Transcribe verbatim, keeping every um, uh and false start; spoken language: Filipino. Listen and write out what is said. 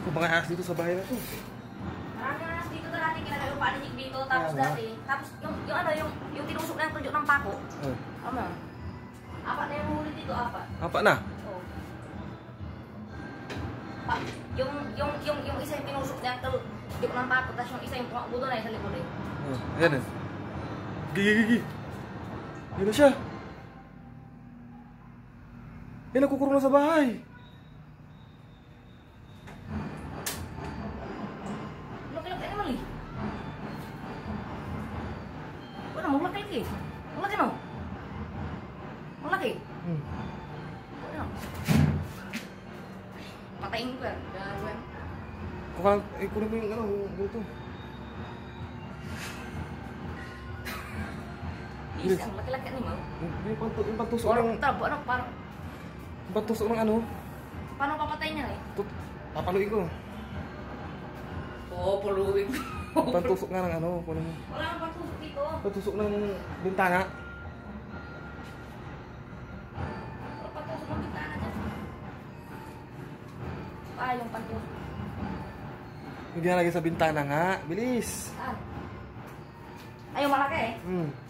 Kung mga ahas dito sa bahay na to. Marami na ahas dito dati, kinagayupaan ni Jig dito. Tapos Kaya nga. dati, tapos yung, yung ano, yung, yung tinusok na yung tunjuk ng pako. Oh. Ano? Apat na yung huli dito, apat. Apa na? Oo. Pa, yung, yung, yung, yung isa yung tinusok niya, tunjuk ng pako, tapos yung isa yung pumakbo doon ay sa likod eh. Oh, ayan eh. Gigi, gigi. Yun na siya. Yan, nakukurong na sa bahay. Laki-laki animal eh. Wala, malaki-laki. Malaki no? Malaki. Hmm. Ano? Patayin ko yan. Gano'n ko yan. Kuha, eh, kunin mo yung ano, yung buto. Isang laki-laki animal. Yung pantu yung pantusok Parang, ng... tabo, ano, parang, Yung pantusok ng ano. paano papatayin niya eh? Tut papaluin ko. Oo, puluin ko. Yung pantusok nga ng ano. Kunin mo. Wala kang patusok dito. Pantusok ng bintana. Wala patusok ng bintana dyan. Ah, yung patusok. Hindi na lagi sa bintana nga. Bilis. Ah. Ay, yung malaki eh. Hmm.